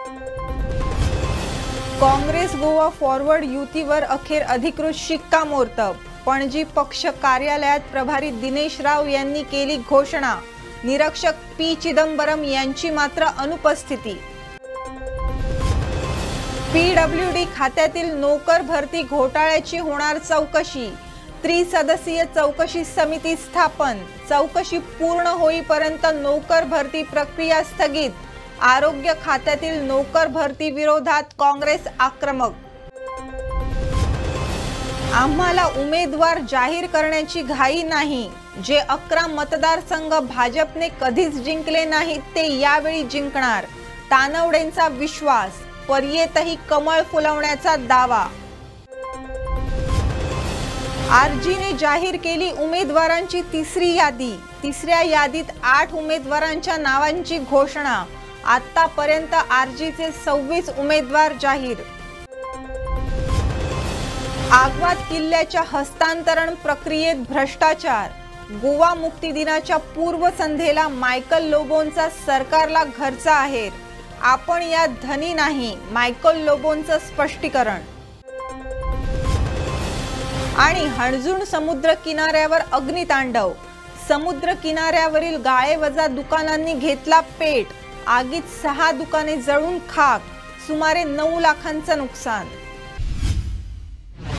Congress Goa forward युतीवर अखेर अधिकृत शिक्कामोर्तब। पणजी पक्ष कार्यालयात प्रभारी दिनेश राव यांनी केली घोषणा। निरीक्षक पी चिदंबरम यांची मात्र अनुपस्थिती। पीडब्ल्यूडी खात्यातील नोकर भरती घोटाळ्याची होणार चौकशी। त्रिसदस्यीय चौकशी समिती स्थापन। चौकशी पूर्ण होईपर्यंत नोकर भरती प्रक्रिया स्थगित। आरोग्य खात्यातील नोकर भरती विरोधात काँग्रेस आक्रमक। आम्हाला उमेदवार जाहीर करण्याची घाई नाही। जे 11 मतदारसंघ भाजपने कधीच जिंकले नाहीत ते यावेळी जिंकणार। तानवडेंचा विश्वास। पर्येतही कमळ फुलवण्याचा दावा। आरजीने जाहीर केली उमेदवारांची तिसरी यादी। तिसऱ्या यादीत 8 उमेदवारांच्या नावांची घोषणा। आतापर्यंत आरजीचे 26 उमेदवार जाहीर। आग्वाद किल्ल्याच्या हस्तांतरण प्रक्रियेत भ्रष्टाचार। गोवा मुक्ती दिनाच्या पूर्वसंध्येला मायकल लोबोंचा सरकारला घरचा आहेर। आपण यात धनी नाही, मायकल लोबोंचं स्पष्टीकरण। आणि हणजूण समुद्र किनाऱ्यावर अग्नितांडव। समुद्र किनाऱ्यावरील गाळेवजा दुकानांनी घेतला पेट। आगीत 6 दुकाने जळून खाक। सुमारे 9 लाखांचं नुकसान।